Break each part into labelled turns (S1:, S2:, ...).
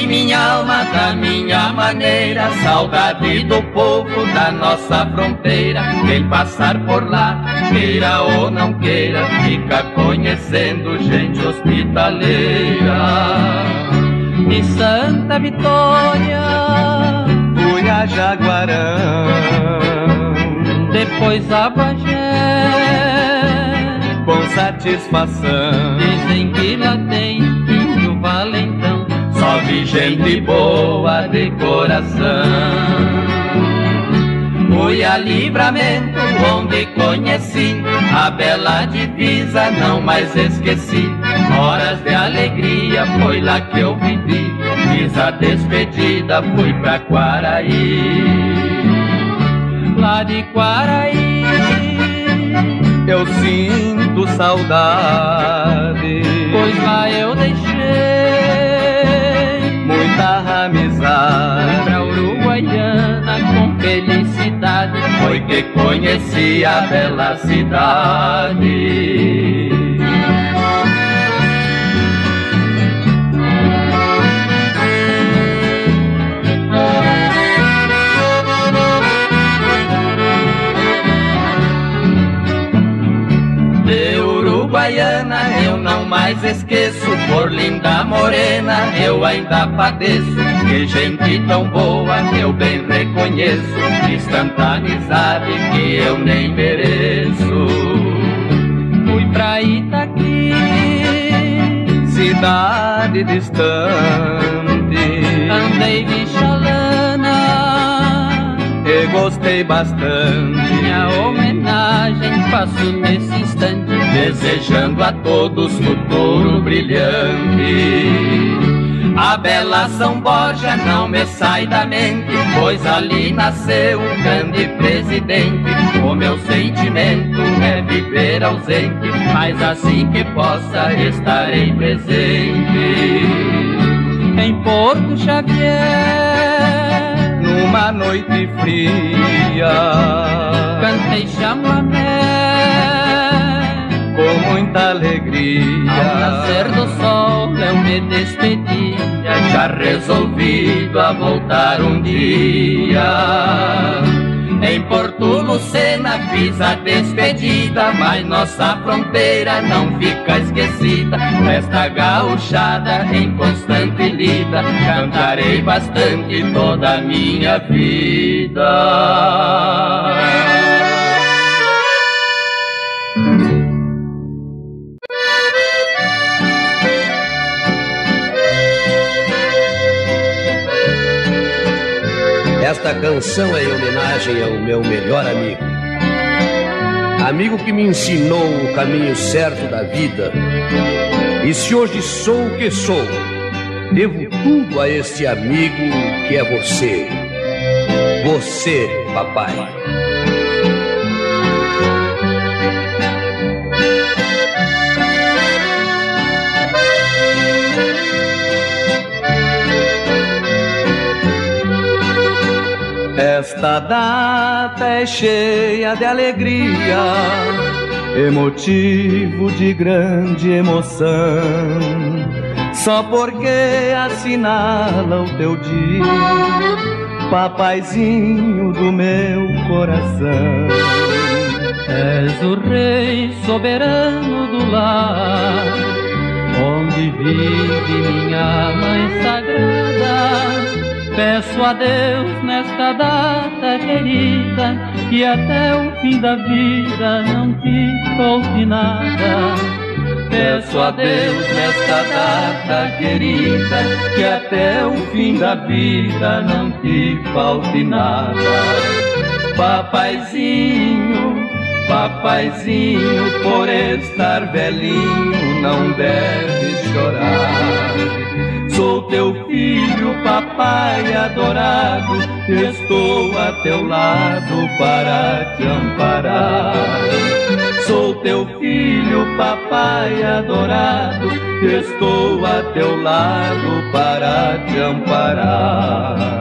S1: em minha alma, da minha maneira, saudade do povo da nossa fronteira. Quem passar por lá, queira ou não queira, fica conhecendo gente hospitaleira.
S2: De Santa Vitória
S3: fui a Jaguarão,
S2: depois a Bagé,
S3: com satisfação.
S2: Dizem que lá tem índio valentão,
S1: só vi gente boa de coração. Fui a Livramento, onde conheci a bela divisa, não mais esqueci. Horas de alegria, foi lá que eu vivi. Fiz a despedida, fui pra Quaraí.
S2: Lá de Quaraí
S3: eu sinto saudade,
S2: pois lá eu deixei
S3: muita amizade.
S2: Pra Uruguaiana com felicidade,
S1: foi que conheci a bela cidade. Uruguaiana eu não mais esqueço, por linda morena eu ainda padeço. Que gente tão boa eu bem reconheço, fiz tanta amizade que eu nem mereço.
S2: Fui pra Itaqui,
S3: cidade distante,
S2: andei de chalana
S3: e gostei bastante.
S2: Minha homenagem faço nesse instante,
S1: desejando a todos futuro brilhante. A bela São Borja não me sai da mente, pois ali nasceu um grande presidente. O meu sentimento é viver ausente, mas assim que possa estarei presente.
S2: Em Porto Xavier,
S3: numa noite fria,
S2: cantei chamamé
S3: com muita alegria.
S2: Ao nascer do sol eu me despedia,
S1: já resolvido a voltar um dia. Em Porto Lucena fiz a despedida, mas nossa fronteira não fica esquecida. Nesta gauchada em constante lida, cantarei bastante toda a minha vida.
S4: Esta canção é em homenagem ao meu melhor amigo. Amigo que me ensinou o caminho certo da vida. E se hoje sou o que sou, devo tudo a este amigo que é você. Você, papai.
S3: Esta data é cheia de alegria, é motivo de grande emoção, só porque assinala o teu dia, papaizinho do meu coração.
S2: És o rei soberano do lar, onde vive minha mãe sagrada. Peço a Deus nesta data querida, que até o fim da vida não te falte nada.
S1: Peço a Deus nesta data querida, que até o fim da vida não te falte nada. Papaizinho, papaizinho, por estar velhinho não deves chorar. Sou teu filho, papai adorado, estou a teu lado para te amparar. Sou teu filho, papai adorado, estou a teu lado para te amparar.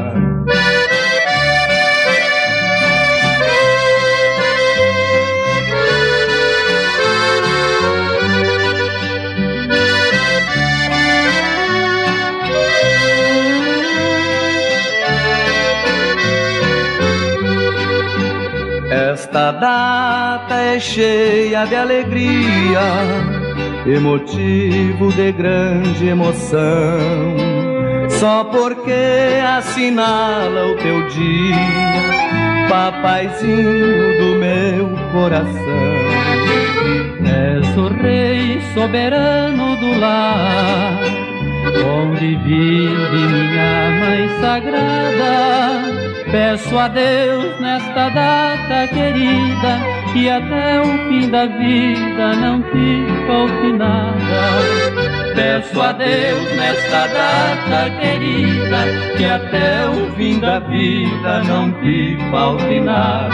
S3: Esta data é cheia de alegria e motivo de grande emoção, só porque assinala o teu dia, papaizinho do meu coração.
S2: És o rei soberano do lar, onde vive minha mãe sagrada. Peço a Deus nesta data querida, que até o fim da vida não te falte nada. Peço a Deus nesta data querida, que até o fim da vida não te falte nada.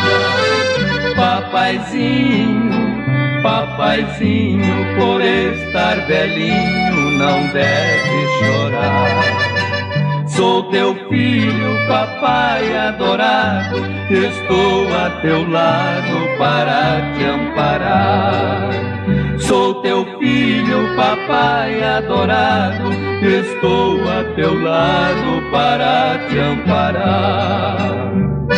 S3: Papaizinho, papaizinho, por estar velhinho não deve chorar. Sou teu filho, papai adorado, estou a teu lado para te amparar. Sou teu filho, papai adorado, estou a teu lado para te amparar.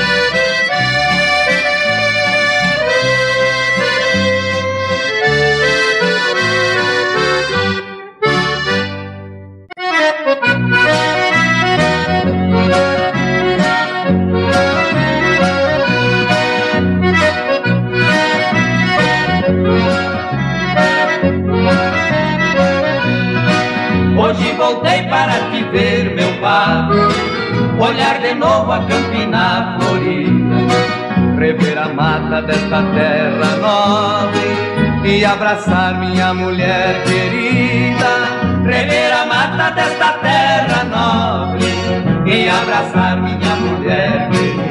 S1: Hoje voltei para te ver, meu pago, olhar de novo a campina florida, rever a mata desta terra nobre e abraçar minha mulher querida. Rever a mata desta terra nobre e abraçar minha mulher querida.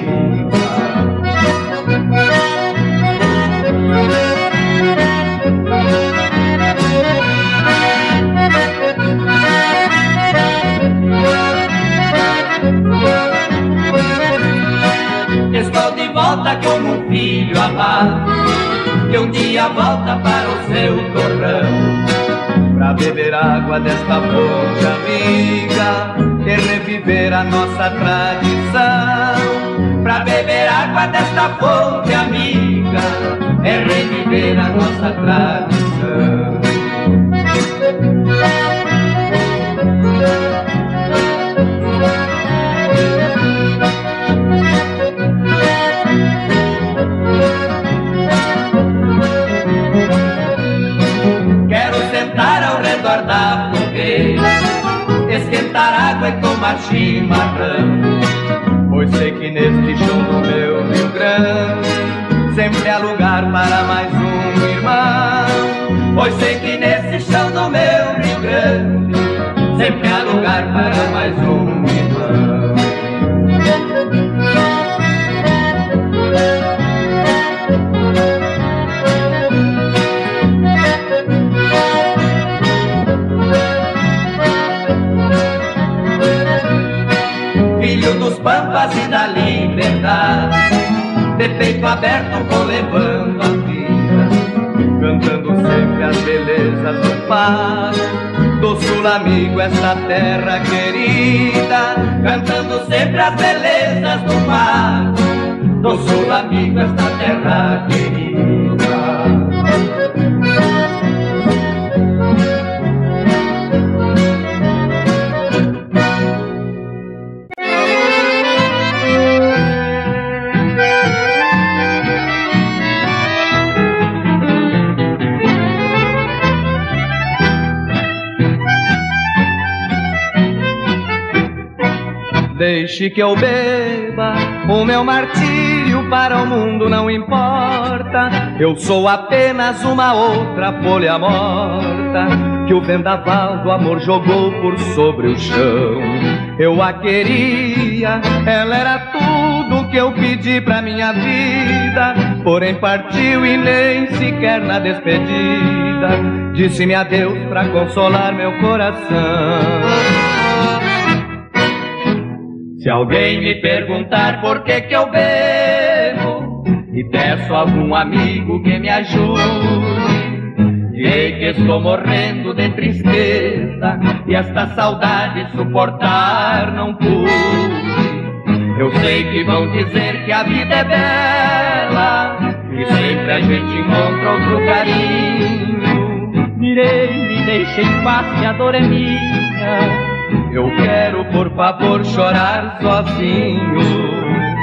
S1: Estou de volta como um filho amado, que um dia volta para o seu torrão,
S3: pra beber água desta fonte amiga e reviver a nossa tradição.
S1: Pra beber água desta fonte amiga é reviver a nossa tradição. Quero sentar ao redor da fogueira, esquentar água e tomar chimarrão,
S3: pois sei que neste chão do meu Rio Grande sempre há lugar para mais um irmão.
S1: Pois sei que nesse chão do meu Rio Grande sempre há lugar para mais um irmão. Filho dos pampas e da liberdade, de peito aberto vou levando a vida,
S3: cantando sempre as belezas do pago, do sul amigo esta terra querida.
S1: Cantando sempre as belezas do pago, do sul amigo esta terra querida.
S3: Deixe que eu beba o meu martírio, para o mundo não importa. Eu sou apenas uma outra folha morta que o vendaval do amor jogou por sobre o chão. Eu a queria, ela era tudo que eu pedi pra minha vida, porém partiu e nem sequer na despedida disse-me adeus pra consolar meu coração.
S1: Se alguém me perguntar por que eu bebo e peço a algum amigo que me ajude, direi que estou morrendo de tristeza e esta saudade suportar não pude. Eu sei que vão dizer que a vida é bela e sempre a gente encontra outro carinho.
S2: Direi, me deixe em paz que a dor é minha.
S3: Eu quero, por favor, chorar sozinho.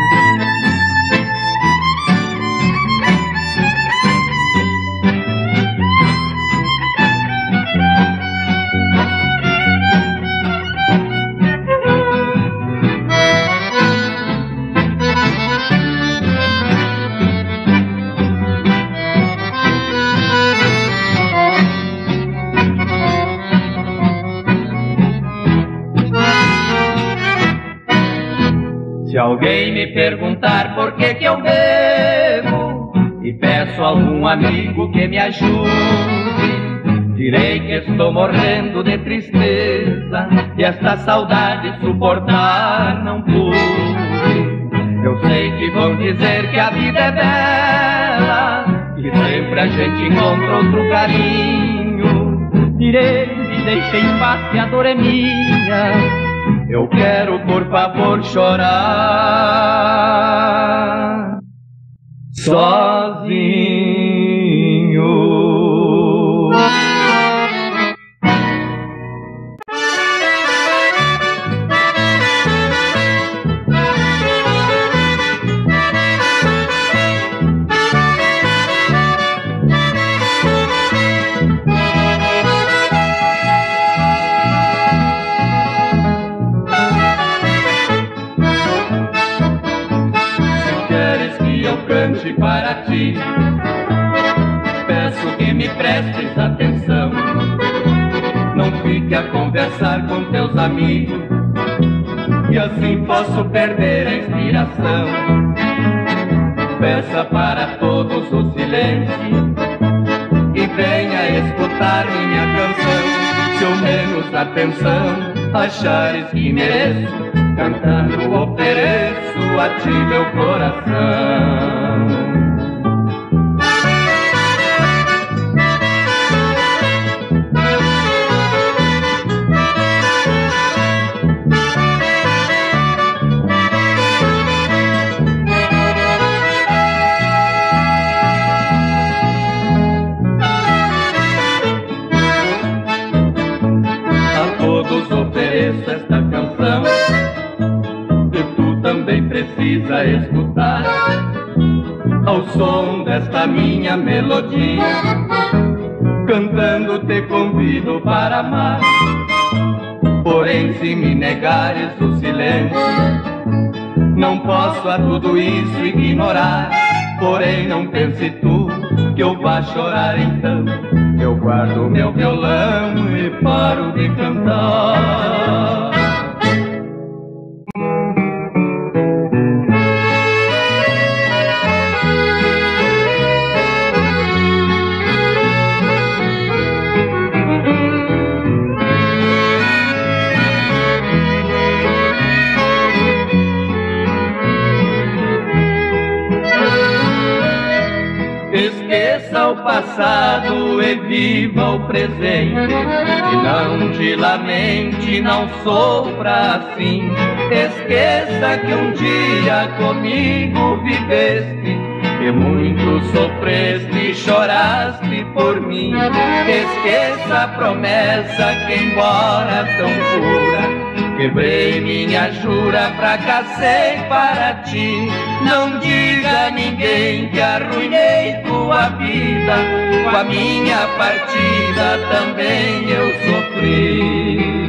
S1: Se alguém me perguntar por que eu bebo e peço a algum amigo que me ajude, direi que estou morrendo de tristeza e esta saudade suportar não pude. Eu sei que vão dizer que a vida é bela e sempre a gente encontra outro carinho.
S2: Direi, me deixe em paz que a dor é minha.
S3: Eu quero, por favor, chorar sozinho.
S1: Cante para ti, peço que me prestes atenção. Não fique a conversar com teus amigos, e assim posso perder a inspiração. Peça para todos o silêncio e venha escutar minha canção. Se ao menos atenção achares que mereço, cantando ofereço a ti meu coração. A todos ofereço esta canção, também precisa escutar. Ao som desta minha melodia, cantando te convido para amar. Porém, se me negares o silêncio, não posso a tudo isso ignorar. Porém, não pense tu que eu vá chorar então. Eu guardo meu violão e paro de cantar. Esqueça o passado e viva o presente, e não te lamente, não sofra assim. Esqueça que um dia comigo viveste, e muito sofreste e choraste por mim. Esqueça a promessa que, embora tão pura, quebrei minha jura, fracassei para ti. Não diga a ninguém que arruinei tua vida, com a minha partida também eu sofri.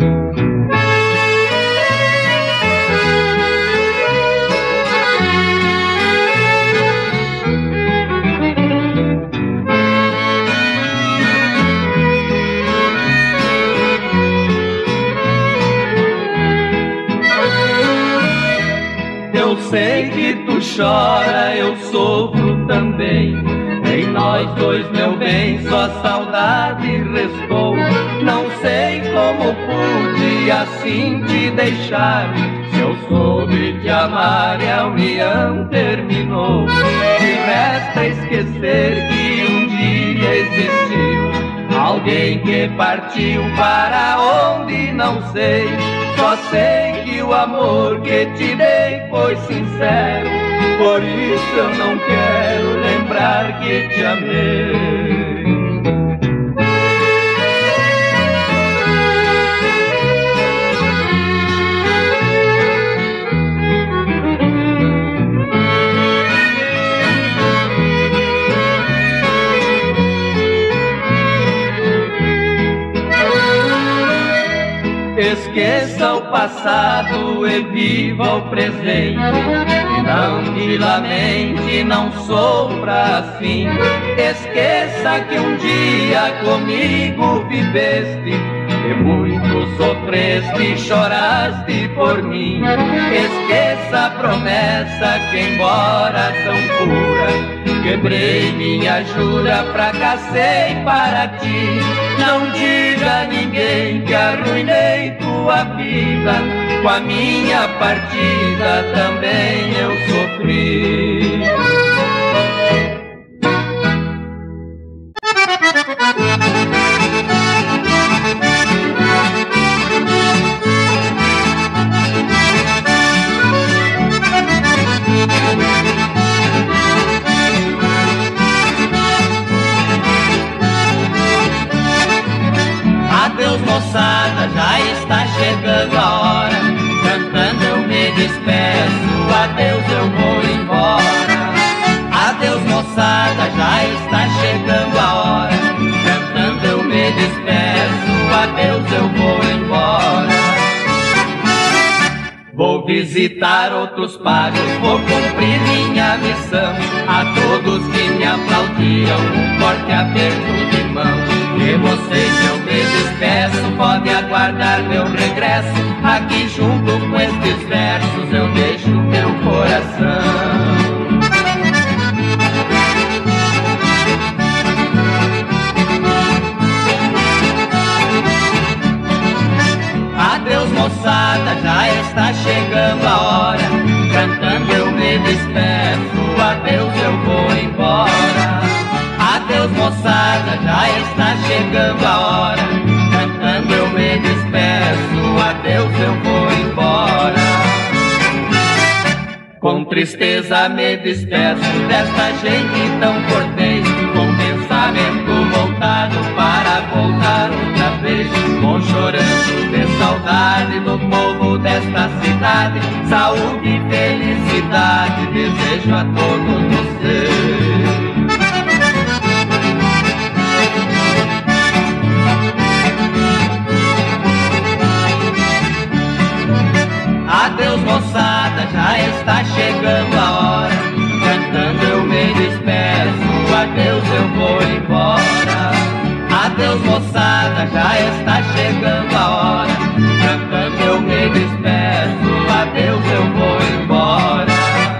S1: Eu sei que tu chora, eu sofro também. Em nós dois, meu bem, só saudade restou. Não sei como pude assim te deixar. Se eu soube te amar e a união terminou, me resta esquecer que um dia existiu alguém que partiu para onde não sei. Só sei que o amor que te dei foi sincero, por isso eu não quero lembrar que te amei. Esqueça o passado e viva o presente, e não te lamente, não sofra assim. Esqueça que um dia comigo viveste, e muito sofreste e choraste por mim. Esqueça a promessa que, embora tão pura, quebrei minha jura, fracassei para ti. Não diga a ninguém que arruinei tua vida, com a minha partida também eu sofri. Adeus moçada, já está chegando a hora, cantando eu me despeço, adeus eu vou embora. Adeus moçada, já está chegando a hora, cantando eu me despeço, adeus eu vou embora. Vou visitar outros págios, vou cumprir minha missão. A todos que me aplaudiam, um forte aperto de mão. E vocês eu me despeço, pode aguardar meu regresso. Aqui junto com estes versos eu deixo meu coração. Adeus moçada, já está chegando a hora, cantando eu me despeço, adeus eu vou embora. Adeus moçada, já está chegando a hora, cantando eu me despeço, adeus eu vou embora. Com tristeza me despeço desta gente tão cortês, com pensamento voltado para voltar outra vez. Vou chorando de saudade do povo desta cidade, saúde e felicidade desejo a todos vocês. Adeus moçada, já está chegando a hora, cantando eu me despeço, adeus eu vou embora. Adeus moçada, já está chegando a hora, cantando eu me despeço, adeus eu vou embora.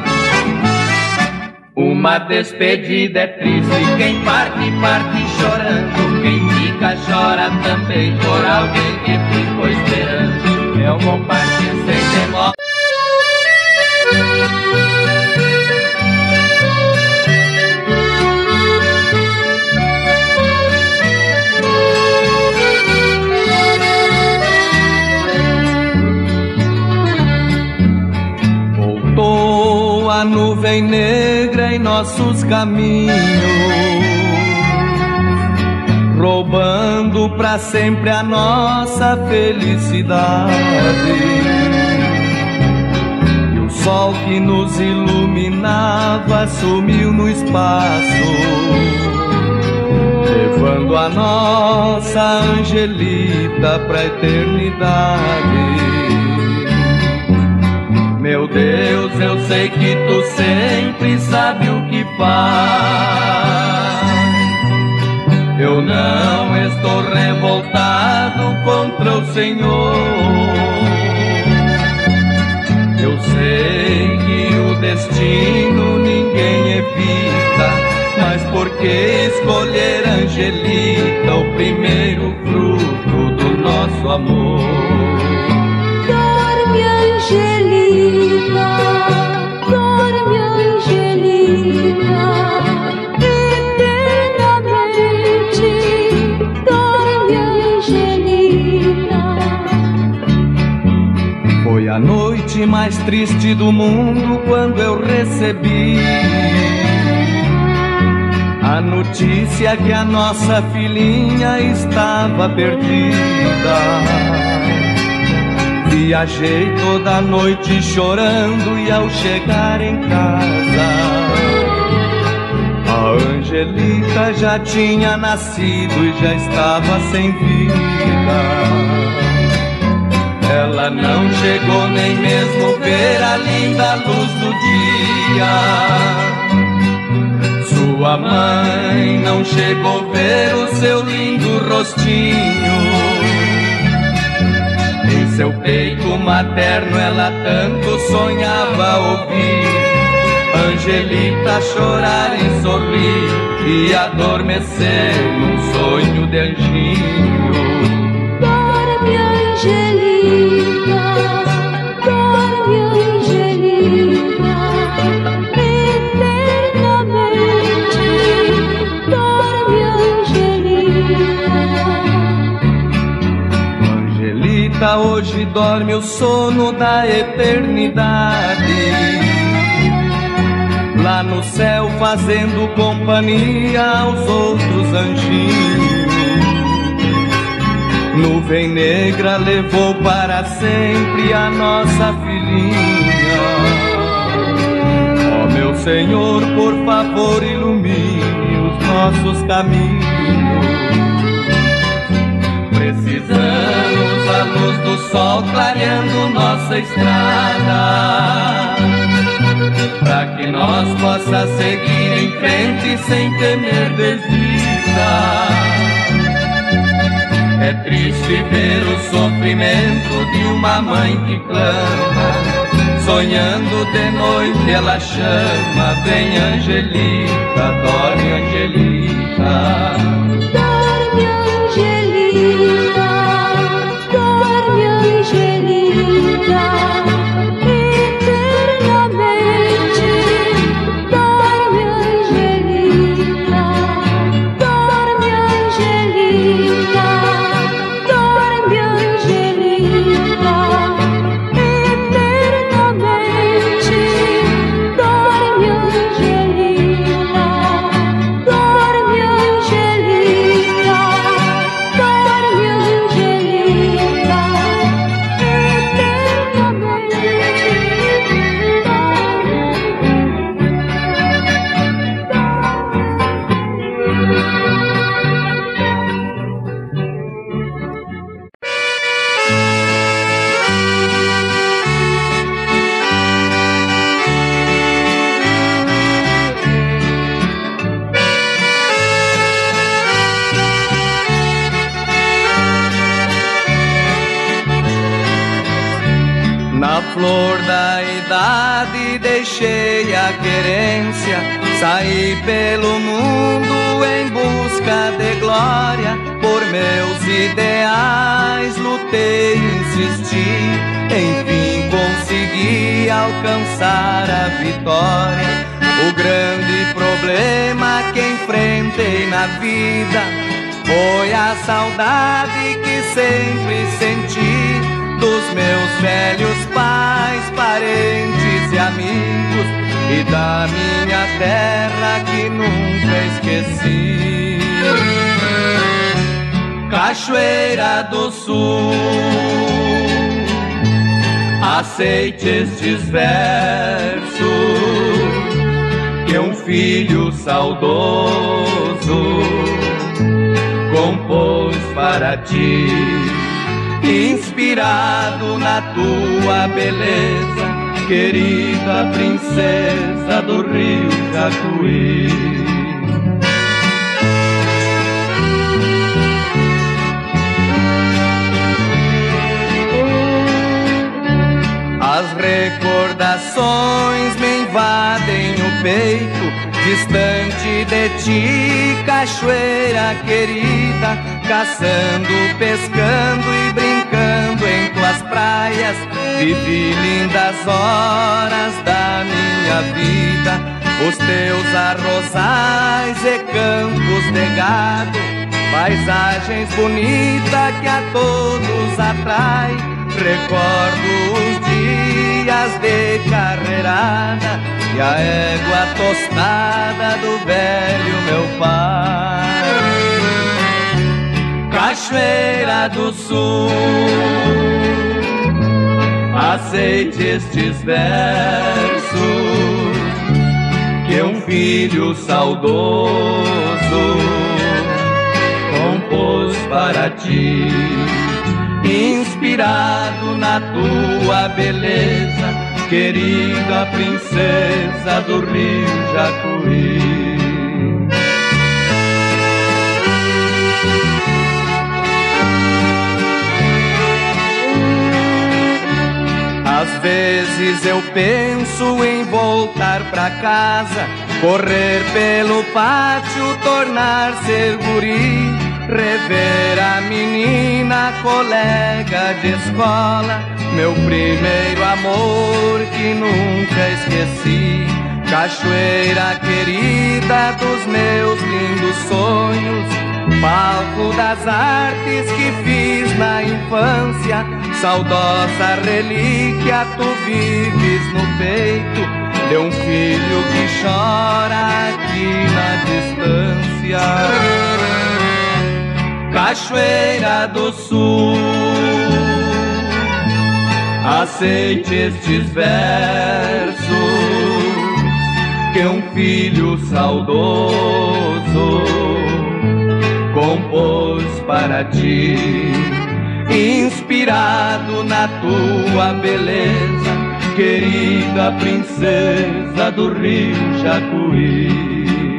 S1: Uma despedida é triste, quem parte, parte chorando, quem fica chora também por alguém que ficou esperando. Eu vou partir sem demora.
S3: Voltou a nuvem negra em nossos caminhos, roubando pra sempre a nossa felicidade. E o sol que nos iluminava sumiu no espaço, levando a nossa Angelita pra eternidade. Meu Deus, eu sei que tu sempre sabe o que faz. Eu não estou revoltado contra o Senhor. Eu sei que o destino ninguém evita, mas por que escolher Angelita, o primeiro fruto do nosso amor?
S5: Dorme, Angelita, dorme, Angelita, eternamente.
S3: Foi a noite mais triste do mundo quando eu recebi a notícia que a nossa filhinha estava perdida. Viajei toda a noite chorando e ao chegar em casa, a Angelita já tinha nascido e já estava sem vida. Ela não chegou nem mesmo ver a linda luz do dia. Sua mãe não chegou a ver o seu lindo rostinho. Em seu peito materno ela tanto sonhava ouvir Angelita chorar e sorrir e adormecer num sonho de anjinho.
S5: Dorme, Angelita, dorme, Angelita, eternamente. Dorme, Angelita.
S3: Angelita hoje dorme o sono da eternidade, lá no céu fazendo companhia aos outros anjinhos. Nuvem negra levou para sempre a nossa filhinha. Ó meu Senhor, por favor ilumine os nossos caminhos. Precisamos da luz do sol clareando nossa estrada, pra que nós possa seguir em frente sem temer desvista. É triste ver o sofrimento de uma mãe que clama, sonhando de noite ela chama, vem Angelita, dorme Angelita.
S5: Dorme, Angelita, dorme, Angelita, eternamente. Dorme, Angelita, dorme, Angelita, dorme, Angelita, eternamente. Dorme, Angelita, dorme, Angelita, dorme, Angelita,
S3: Na flor da idade deixei a querência, saí pelo mundo em busca de glória. Por meus ideais lutei, insisti, enfim consegui alcançar a vitória. O grande problema que enfrentei na vida foi a saudade que sempre senti dos meus velhos pais, parentes e amigos, e da minha terra que nunca esqueci. Cachoeira do Sul, aceite estes versos que um filho saudoso compôs para ti, inspirado na tua beleza, querida princesa do Rio Jacuí. As recordações me invadem o peito, distante de ti, cachoeira querida, caçando, pescando e brincando em tuas praias, vivi lindas horas da minha vida. Os teus arrozais e campos de gado, paisagens bonitas que a todos atrai. Recordo os e a égua tostada do velho meu pai. Cachoeira do Sul, aceite estes versos que um filho saudoso compôs para ti, inspirado na tua beleza, querida princesa do Rio Jacuí. Às vezes eu penso em voltar pra casa, correr pelo pátio, tornar-se guri, rever a menina, colega de escola, meu primeiro amor que nunca esqueci. Cachoeira querida dos meus lindos sonhos, palco das artes que fiz na infância, saudosa relíquia tu vives no peito de um filho que chora aqui na distância. Cachoeira do Sul, aceite estes versos que um filho saudoso compôs para ti, inspirado na tua beleza, querida princesa do Rio Jacuí.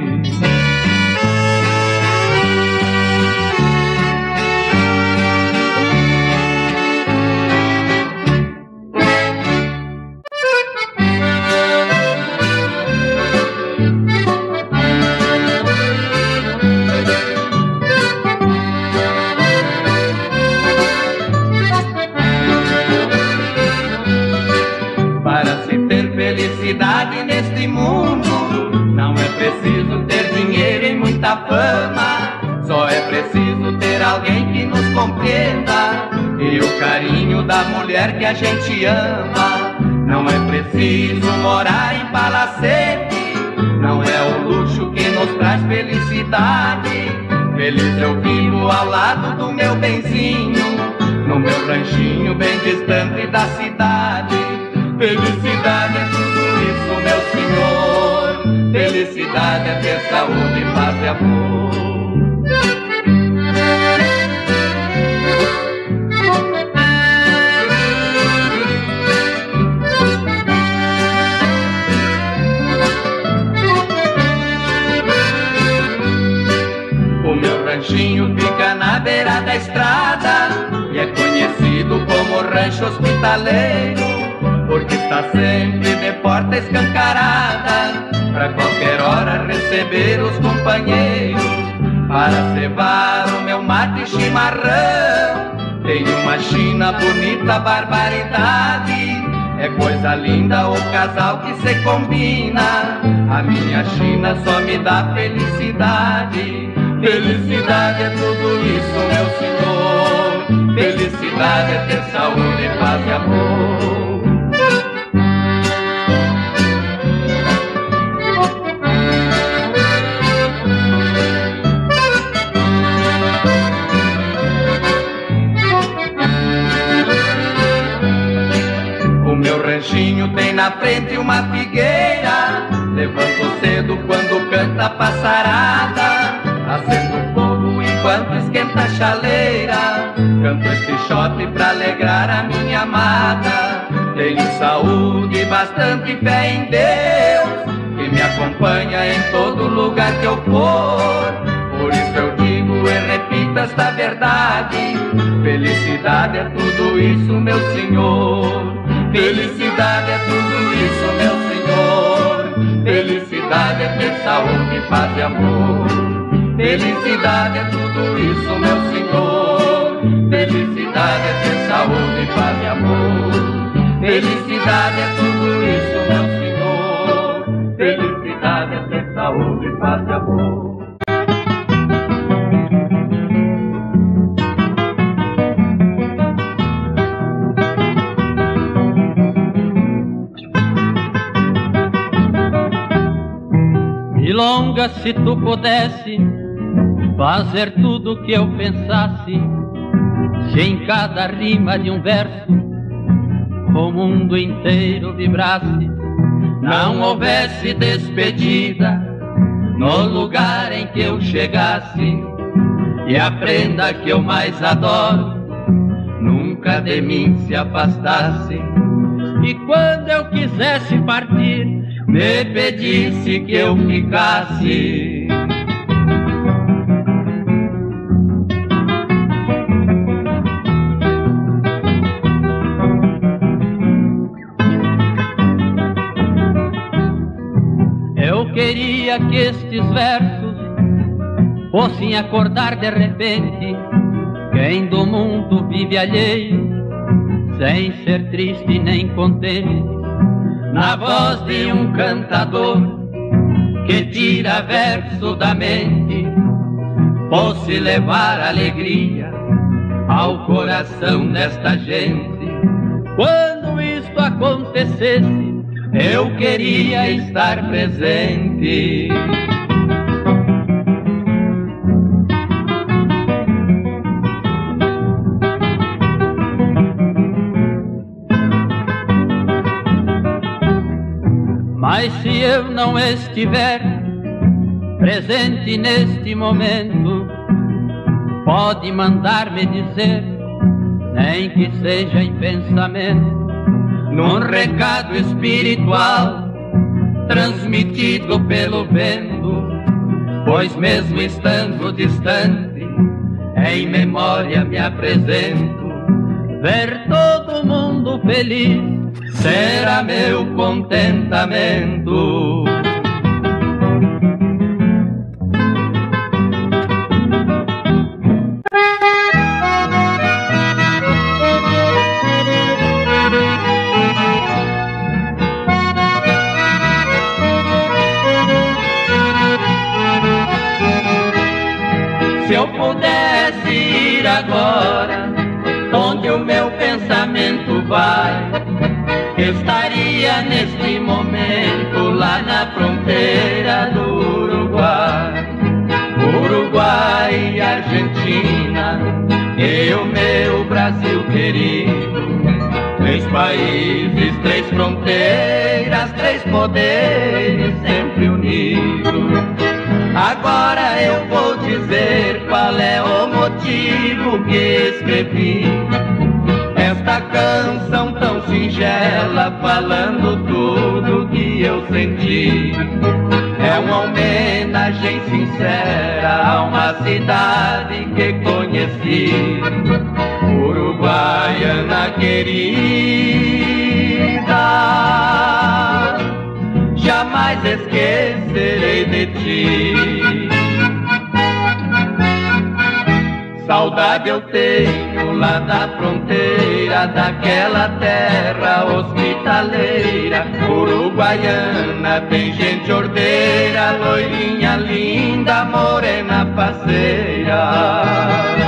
S3: Neste mundo não é preciso ter dinheiro e muita fama, só é preciso ter alguém que nos compreenda e o carinho da mulher que a gente ama. Não é preciso morar em palacete, não é o luxo que nos traz felicidade. Feliz eu vivo ao lado do meu benzinho, no meu ranchinho bem distante da cidade. Felicidade é tudo isso, meu senhor. Felicidade é ter saúde, paz e amor. O meu ranchinho fica na beira da estrada e é conhecido como Rancho Hospitaleiro, porque está sempre de porta escancarada, pra qualquer hora receber os companheiros, para cevar o meu mate e chimarrão. Tem uma china bonita, barbaridade, é coisa linda o casal que se combina. A minha china só me dá felicidade. Felicidade é tudo isso, meu senhor. Felicidade é ter saúde, paz e amor. Meu ranchinho tem na frente uma figueira, levanto cedo quando canta a passarada, acendo fogo enquanto esquenta a chaleira, canto este shot pra alegrar a minha amada. Tenho saúde e bastante fé em Deus, que me acompanha em todo lugar que eu for. Por isso eu digo e repito esta verdade: felicidade é tudo isso, meu senhor. Felicidade é tudo isso, meu senhor. Felicidade é ter saúde, paz e amor. Felicidade é tudo isso, meu senhor. Felicidade é ter saúde, paz e amor. Felicidade é tudo isso, meu senhor. Felicidade é ter saúde, paz e amor.
S2: milonga, se tu pudesse fazer tudo o que eu pensasse, se em cada rima de um verso o mundo inteiro vibrasse, não houvesse despedida no lugar em que eu chegasse, e a prenda que eu mais adoro nunca de mim se afastasse, e quando eu quisesse partir me pedisse que eu ficasse. Eu queria que estes versos fossem acordar de repente quem do mundo vive alheio, sem ser triste nem contente, na voz de um cantador que tira verso da mente, fosse levar alegria ao coração desta gente. Quando isto acontecesse, eu queria estar presente. Mas se eu não estiver presente neste momento, pode mandar-me dizer, nem que seja em pensamento, num recado espiritual transmitido pelo vento, pois mesmo estando distante, em memória me apresento. Ver todo mundo feliz será meu contentamento. Se eu pudesse ir agora onde o meu pensamento vai, estaria neste momento lá na fronteira do Uruguai. Uruguai e Argentina e o meu Brasil querido, 3 países, 3 fronteiras, 3 poderes sempre unidos. Agora eu vou dizer qual é o motivo que escrevi esta canção tão singela, falando tudo que eu senti. É uma homenagem sincera a uma cidade que conheci, Uruguaiana querida, jamais esquecerei de ti. Saudade eu tenho lá da fronteira, daquela terra hospitaleira, uruguaiana, tem gente ordeira, loirinha linda, morena faceira.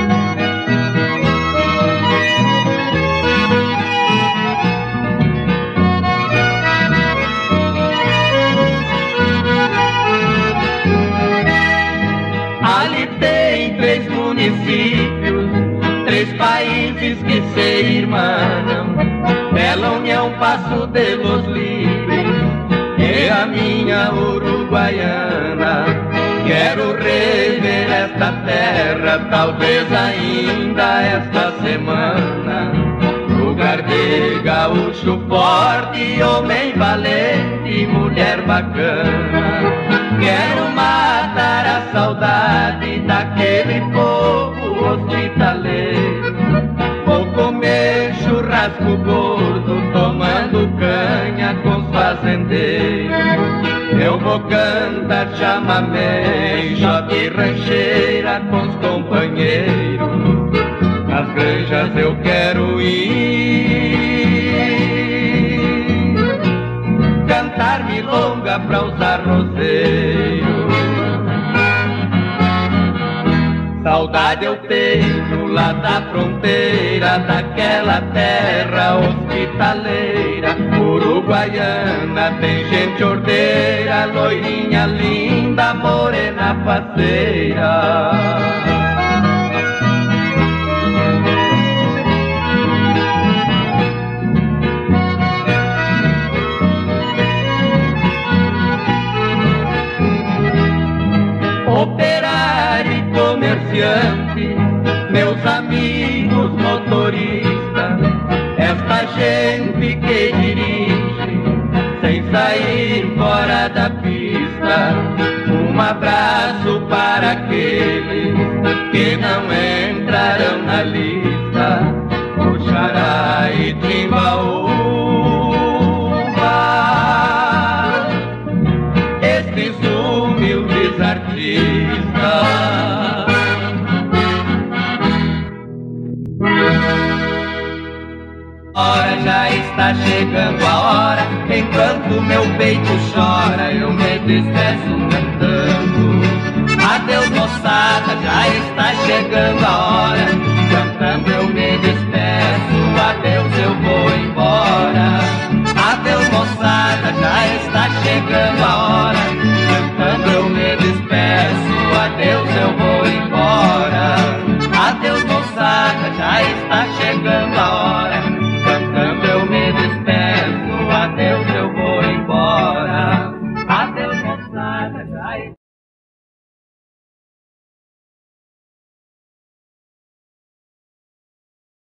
S2: Ali tem 3 municípios, 3 países que se irmanam, pela união Paso de los Libres e a minha Uruguaiana. Quero rever esta terra, talvez ainda esta semana, lugar de gaúcho forte, homem valente, mulher bacana. Quero matar a saudade daquele povo hospitaleiro, vou comer churrasco gordo, tomando canha com os fazendeiros. Eu vou cantar chamamé, jogue rancheira com os companheiros. Nas granjas eu quero ir, cantar milonga pra usar roseiro. Saudade eu tenho lá da fronteira, daquela terra hospitaleira, Uruguai
S1: baiana, tem gente ordeira, loirinha linda, morena faceira. Operário e comerciante, meus amigos motoristas, esta gente que dirige sem sair fora da pista. Um abraço para aqueles que não entrarão na lista, o Xará e Timbaúba, estes humildes artistas. Ora, já está chegando a hora, enquanto meu peito chora, eu me despeço cantando. Adeus moçada, já está chegando a hora, cantando eu me despeço. Adeus